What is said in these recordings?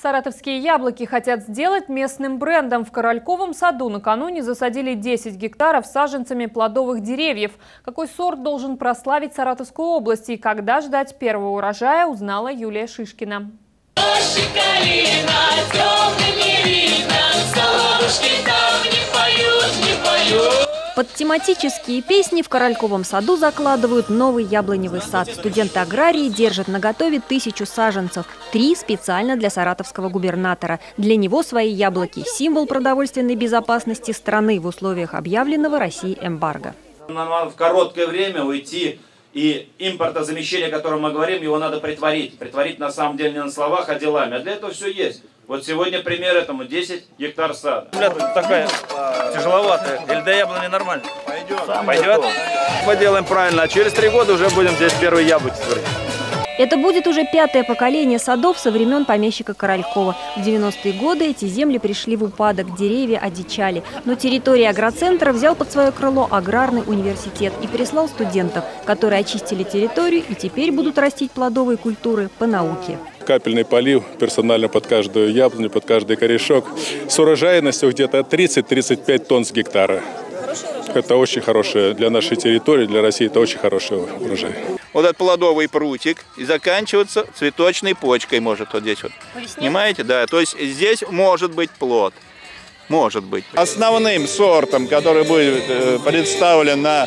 Саратовские яблоки хотят сделать местным брендом. В Корольковом саду накануне засадили 10 гектаров саженцами плодовых деревьев. Какой сорт должен прославить Саратовскую область и когда ждать первого урожая, узнала Юлия Шишкина. Под тематические песни в Корольковом саду закладывают новый яблоневый сад. Студенты-аграрии держат наготове 1000 саженцев. 3 специально для саратовского губернатора. Для него свои яблоки – символ продовольственной безопасности страны в условиях объявленного Россией эмбарго. Нам надо в короткое время уйти, и импортозамещение, о котором мы говорим, его надо притворить. Притворить на самом деле не на словах, а делами. А для этого все есть. Вот сегодня пример этому 10 гектар сада. Земля такая тяжеловатая. Или до яблони нормально? Пойдет? Поделаем правильно, а через 3 года уже будем здесь первые яблоки творить. Это будет уже 5-е поколение садов со времен помещика Королькова. В 90-е годы эти земли пришли в упадок, деревья одичали. Но территория агроцентра взял под свое крыло аграрный университет и прислал студентов, которые очистили территорию и теперь будут растить плодовые культуры по науке. Капельный полив персонально под каждую яблоню, под каждый корешок. С урожайностью где-то 30-35 тонн с гектара. Это очень хорошее для нашей территории, для России это очень хороший урожай. Вот этот плодовый прутик и заканчивается цветочной почкой может вот здесь вот. Понимаете? Да, то есть здесь может быть плод. Может быть. Основным сортом, который будет представлен на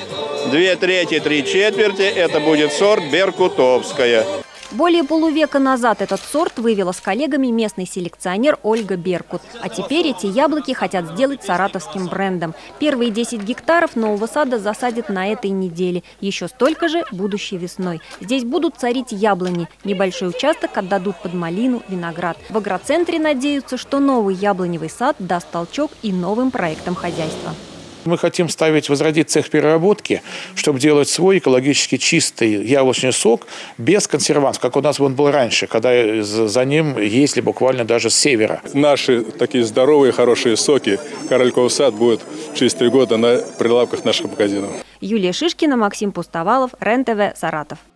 2/3, 3/4, это будет сорт беркутовская. Более полувека назад этот сорт вывела с коллегами местный селекционер Ольга Беркут. А теперь эти яблоки хотят сделать саратовским брендом. Первые 10 гектаров нового сада засадят на этой неделе. Еще столько же будущей весной. Здесь будут царить яблони. Небольшой участок отдадут под малину, виноград. В агроцентре надеются, что новый яблоневый сад даст толчок и новым проектам хозяйства. Мы хотим возродить цех переработки, чтобы делать свой экологически чистый яблочный сок без консервантов, как у нас он был раньше, когда за ним ездили буквально даже с севера. Наши такие здоровые, хорошие соки Корольков сад будет через 3 года на прилавках наших магазинов. Юлия Шишкина, Максим Пустовалов, РЕН-ТВ, Саратов.